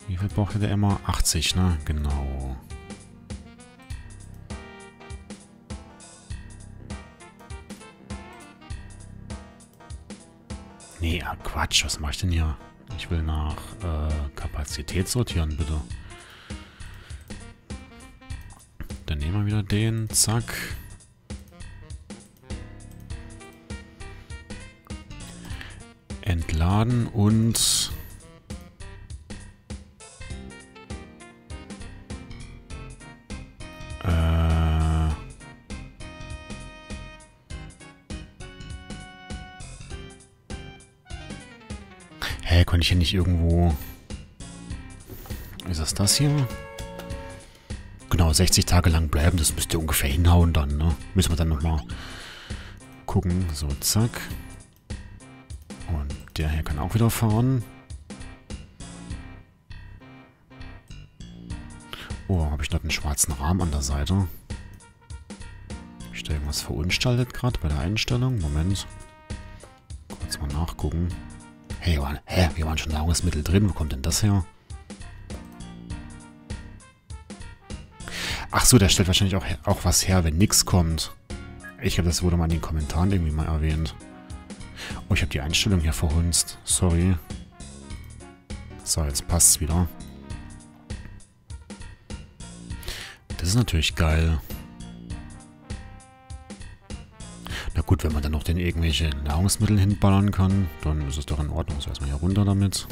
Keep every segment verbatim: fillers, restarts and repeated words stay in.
Wie viel braucht der immer? achtzig, ne? Genau. Nee, Quatsch, was mache ich denn hier? Ich will nach äh, Kapazität sortieren, bitte. Dann nehmen wir wieder den, zack. Entladen und... Äh... Hä, konnte ich hier nicht irgendwo... Ist das das hier? Genau, sechzig Tage lang bleiben, das müsste ungefähr hinhauen dann, ne? Müssen wir dann nochmal gucken. So, zack. Und der hier kann auch wieder fahren. Oh, habe ich dort einen schwarzen Rahmen an der Seite? Habe ich da irgendwas verunstaltet gerade bei der Einstellung? Moment. Kurz mal nachgucken. Hey, wir waren, hä? Wir waren schon Nahrungsmittel drin. Wo kommt denn das her? Ach so, der stellt wahrscheinlich auch, auch was her, wenn nichts kommt. Ich glaube, das wurde mal in den Kommentaren irgendwie mal erwähnt. Oh, ich habe die Einstellung hier verhunzt. Sorry. So, jetzt passt's wieder. Das ist natürlich geil. Na gut, wenn man dann noch den irgendwelche Nahrungsmittel hinballern kann, dann ist es doch in Ordnung. So, erstmal hier runter damit.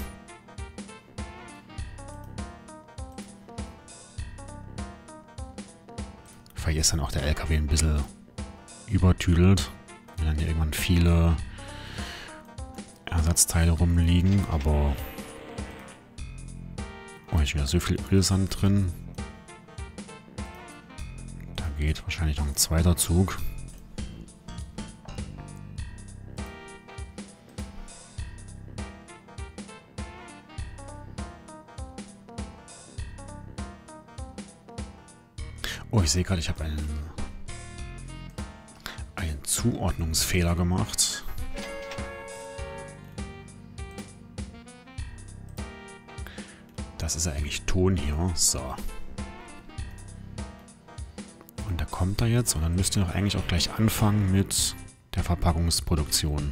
Vielleicht ist dann auch der L K W ein bisschen übertüdelt. Wenn dann hier irgendwann viele Ersatzteile rumliegen, aber... Oh, ich wieder so viel Ölsand drin. Da geht wahrscheinlich noch ein zweiter Zug. Oh, ich sehe gerade, ich habe einen, einen Zuordnungsfehler gemacht. Das ist ja eigentlich Ton hier. So. Und da kommt er jetzt und dann müsst ihr doch eigentlich auch gleich anfangen mit der Verpackungsproduktion.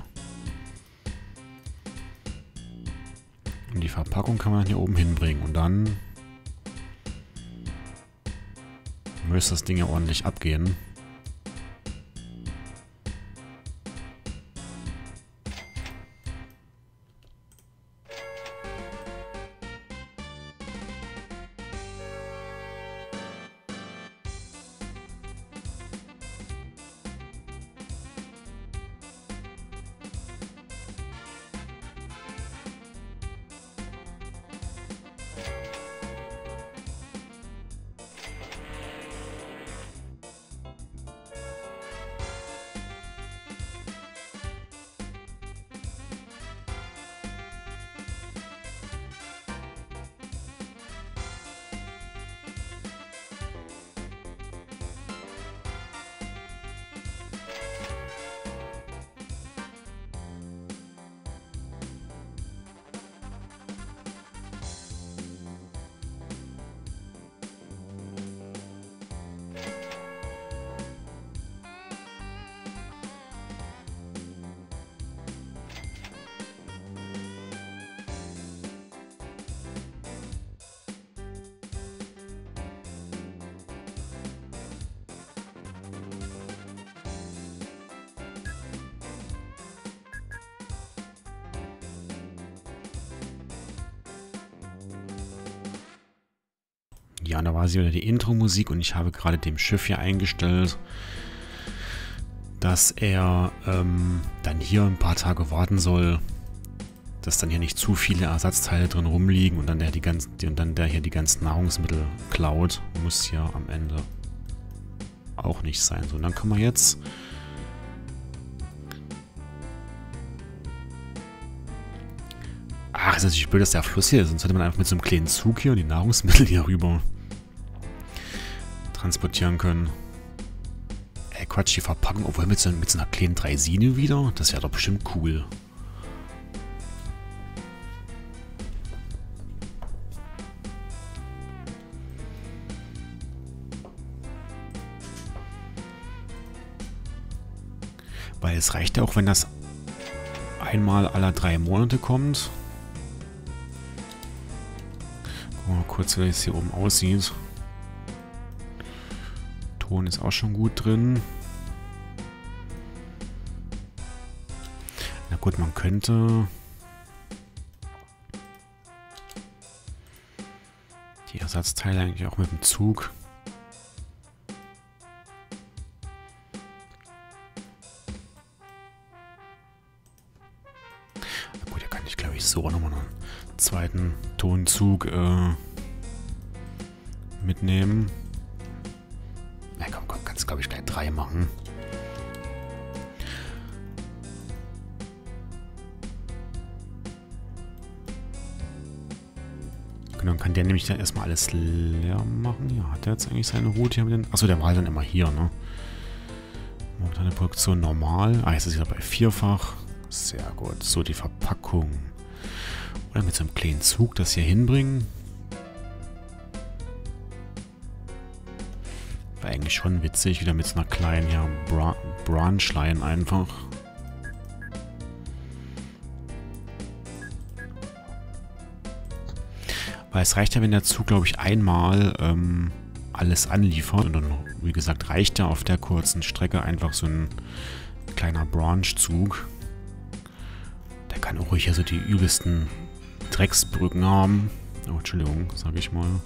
Und die Verpackung kann man hier oben hinbringen und dann müsste das Ding ja ordentlich abgehen. Ja, da war sie wieder die Intro-Musik und ich habe gerade dem Schiff hier eingestellt, dass er ähm, dann hier ein paar Tage warten soll, dass dann hier nicht zu viele Ersatzteile drin rumliegen und dann der, die ganzen, und dann der hier die ganzen Nahrungsmittel klaut. Muss hier am Ende auch nicht sein. So, und dann kann man jetzt... Ach, ist natürlich blöd, dass der Fluss hier ist. Sonst hätte man einfach mit so einem kleinen Zug hier die Nahrungsmittel hier rüber transportieren können. Ey, Quatsch, die Verpackung, obwohl mit so, mit so einer kleinen Draisine wieder? Das wäre doch bestimmt cool. Weil es reicht ja auch, wenn das einmal alle drei Monate kommt. Gucken wir mal kurz, wie es hier oben aussieht. Ton ist auch schon gut drin. Na gut, man könnte die Ersatzteile eigentlich auch mit dem Zug. Na gut, da kann ich glaube ich so nochmal einen zweiten Tonzug äh, mitnehmen. Na komm, komm, kannst glaube ich gleich drei machen. Dann kann der nämlich dann erstmal alles leer machen. Ja, hat der jetzt eigentlich seine Route hier mit den... Achso, der war dann immer hier, ne? Momentane Produktion normal. Ah, jetzt ist er bei vierfach. Sehr gut. So, die Verpackung. Oder mit so einem kleinen Zug das hier hinbringen. War eigentlich schon witzig. Wieder mit so einer kleinen, ja, Bra Branchline einfach. Weil es reicht ja, wenn der Zug, glaube ich, einmal ähm, alles anliefert. Und dann, wie gesagt, reicht ja auf der kurzen Strecke einfach so ein kleiner Branch-Zug. Der kann auch ruhig hier so die übelsten Drecksbrücken haben. Oh, Entschuldigung, sage ich mal.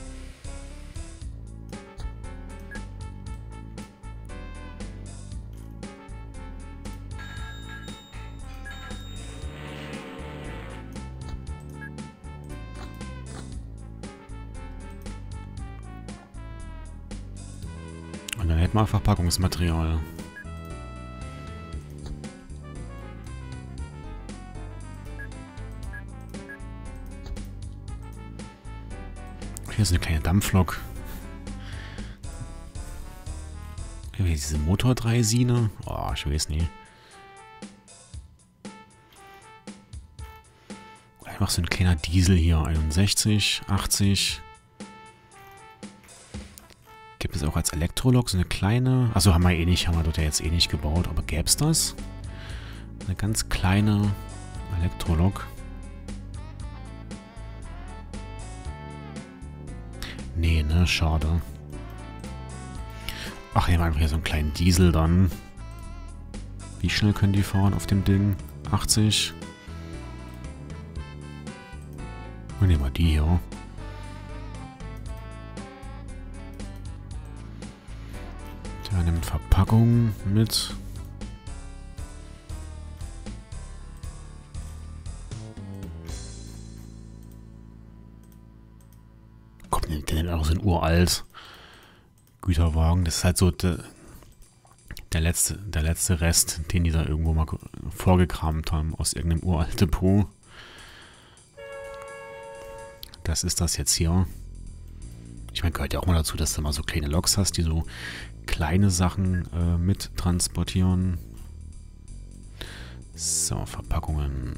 Und dann hätten wir Verpackungsmaterial. Hier ist eine kleine Dampflok. Hier diese Motordreisine. Oh, ich weiß nicht. Einfach so ein kleiner Diesel hier. einundsechzig, achtzig. Gibt es auch als Elektrolok so eine kleine... Achso, haben wir eh nicht. Haben wir dort ja jetzt eh nicht gebaut. Aber gäbe es das? Eine ganz kleine Elektrolok. Nee, ne? Schade. Ach, hier haben wir einfach hier so einen kleinen Diesel dann. Wie schnell können die fahren auf dem Ding? achtzig. Und nehmen wir die hier. Der nimmt Verpackung mit. Kommt, der nimmt auch so ein uralt Güterwagen. Das ist halt so der, der, letzte, der letzte Rest, den die da irgendwo mal vorgekramt haben aus irgendeinem uralten Depot. Das ist das jetzt hier. Ich meine, gehört ja auch mal dazu, dass du mal so kleine Loks hast, die so kleine Sachen äh, mit transportieren. So, Verpackungen.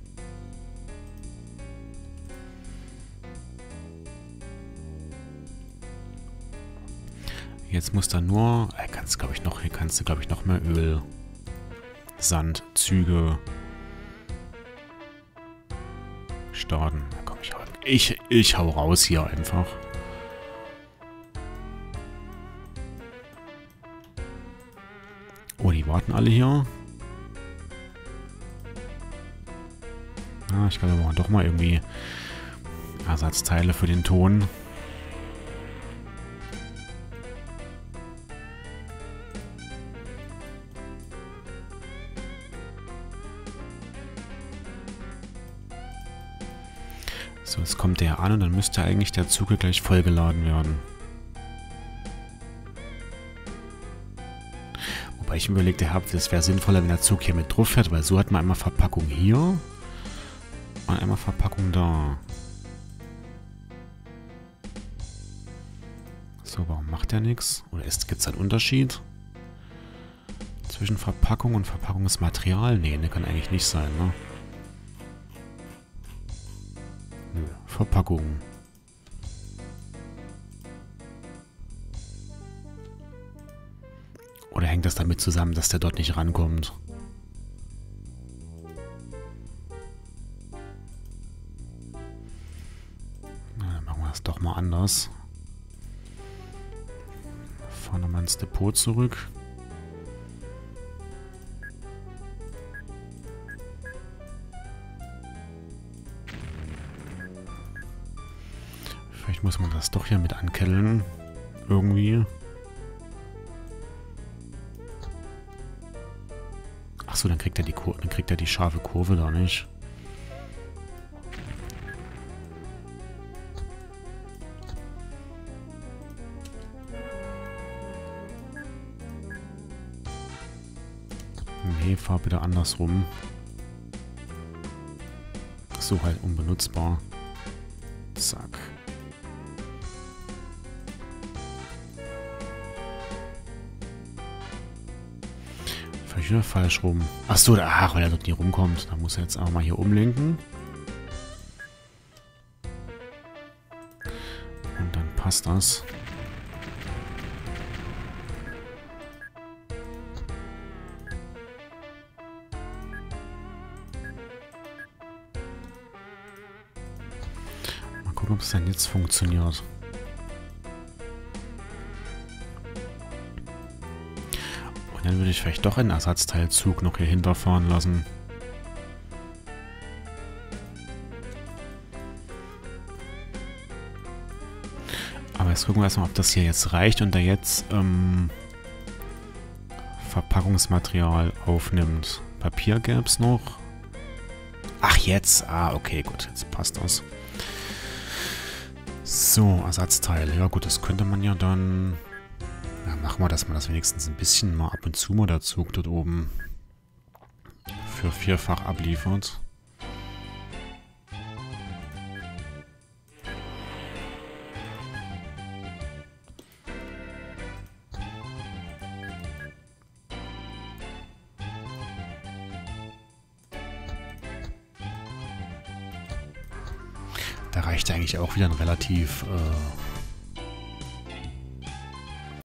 Jetzt muss da nur, äh, kannst glaube ich noch, hier kannst du glaube ich noch mehr Öl, Sand, Züge starten. Da komm ich, ich, ich hau raus hier einfach. Oh, die warten alle hier. Ah, ich glaube, wir brauchen doch mal irgendwie Ersatzteile für den Ton. So, jetzt kommt der an und dann müsste eigentlich der Zug gleich vollgeladen werden. Wobei ich mir überlegte habe, das wäre sinnvoller, wenn der Zug hier mit drauf fährt, weil so hat man einmal Verpackung hier und einmal Verpackung da. So, warum macht der nichts? Oder gibt es einen Unterschied zwischen Verpackung und Verpackungsmaterial? Nee, ne, kann eigentlich nicht sein, ne? Nö, Verpackung. Oder hängt das damit zusammen, dass der dort nicht rankommt. Na, dann machen wir das doch mal anders. Fahren wir mal ins Depot zurück. Vielleicht muss man das doch hier mit anketteln. Irgendwie. Achso, dann kriegt er die Kur dann kriegt er die scharfe Kurve da nicht. Nee, fahr bitte andersrum. So halt unbenutzbar. Zack. Vielleicht wieder falsch rum. Achso, ach, weil er dort nie rumkommt. Da muss er jetzt auch mal hier umlenken. Und dann passt das. Mal gucken, ob es dann jetzt funktioniert. Dann würde ich vielleicht doch einen Ersatzteilzug noch hier hinterfahren lassen. Aber jetzt gucken wir erstmal, ob das hier jetzt reicht und er jetzt ähm, Verpackungsmaterial aufnimmt. Papier gäbe es noch. Ach, jetzt. Ah, okay, gut. Jetzt passt das. So, Ersatzteile. Ja gut, das könnte man ja dann... Ja, machen wir, dass man das wenigstens ein bisschen mal ab und zu mal der Zug dort oben für vierfach abliefert. Da reicht eigentlich auch wieder ein relativ... Äh,